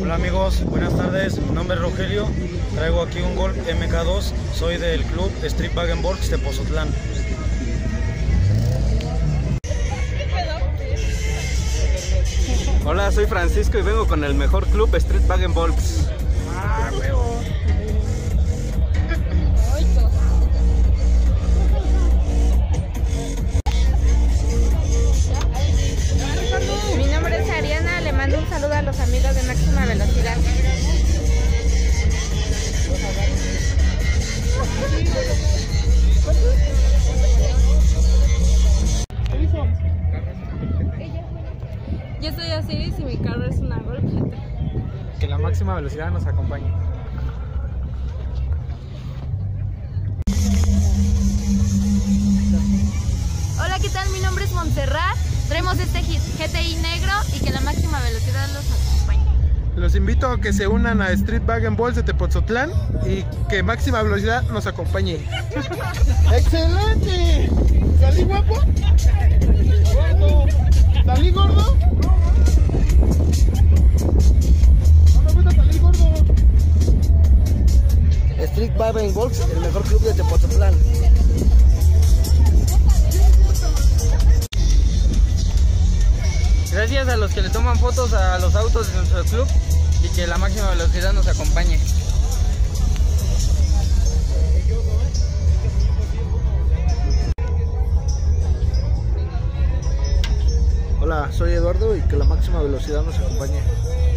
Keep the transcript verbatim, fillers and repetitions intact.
Hola amigos, buenas tardes, mi nombre es Rogelio, traigo aquí un Golf M K dos, soy del club Street Bag and Box de Pozotlán. Hola, soy Francisco y vengo con el mejor club Street Bag and Box. Ah, huevo. Mi nombre es Ariana, le mando un saludo a los amigos de Máxima Velocidad. Yo soy Osiris y mi carro es una Golf G T. Que la máxima velocidad nos acompañe. Hola, ¿qué tal? Mi nombre es Montserrat. Traemos este G T I negro y que la máxima velocidad los acompañe. Los invito a que se unan a Street Bag and Box de Tepozotlán y que máxima velocidad nos acompañe. ¡Excelente! ¿Salí guapo? ¿Gordo? ¿Salí gordo? No me gusta salir gordo. Street Bag and Box, el mejor club de Tepozotlán. Gracias a los que le toman fotos a los autos de nuestro club y que la máxima velocidad nos acompañe. Hola, soy Eduardo y que la máxima velocidad nos acompañe.